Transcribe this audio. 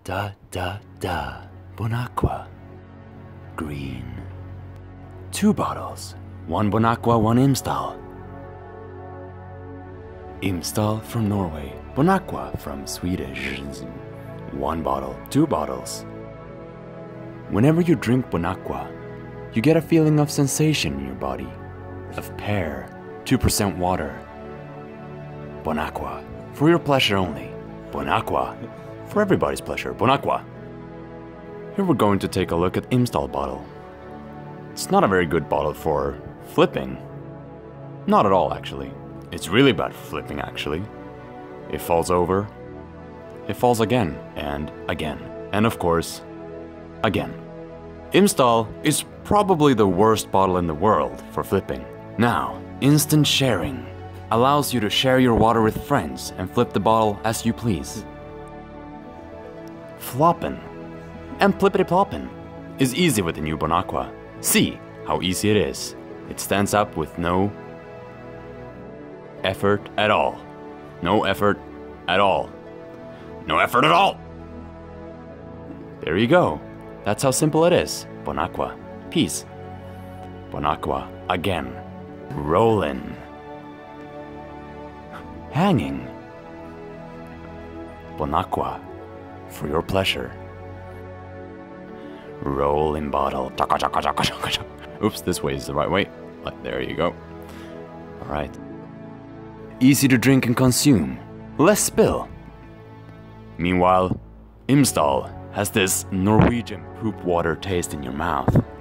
Bonaqua. Green. 2 bottles. 1 Bonaqua, 1 Imsdal. Imsdal from Norway. Bonaqua from Swedish. 1 bottle. 2 bottles. Whenever you drink Bonaqua, you get a feeling of sensation in your body. Of pear. 2% water. Bonaqua. For your pleasure only. Bonaqua. For everybody's pleasure. Bonaqua. Here we're going to take a look at Imsdal bottle. It's not a very good bottle for flipping. Not at all, actually. It's really bad for flipping, actually. It falls over. It falls again, and again. And of course, again. Imsdal is probably the worst bottle in the world for flipping. Now, instant sharing allows you to share your water with friends and flip the bottle as you please. Floppin' and plippity-ploppin' is easy with the new Bonaqua. See how easy it is. It stands up with no effort at all. No effort at all. No effort at all! There you go. That's how simple it is. Bonaqua. Peace. Bonaqua again. Rollin'. Hanging. Bonaqua. For your pleasure. Rolling bottle. Chaka, chaka, chaka, chaka, chaka. Oops, this way is the right way. But there you go. Alright. Easy to drink and consume. Less spill. Meanwhile, Imsdal has this Norwegian poop water taste in your mouth.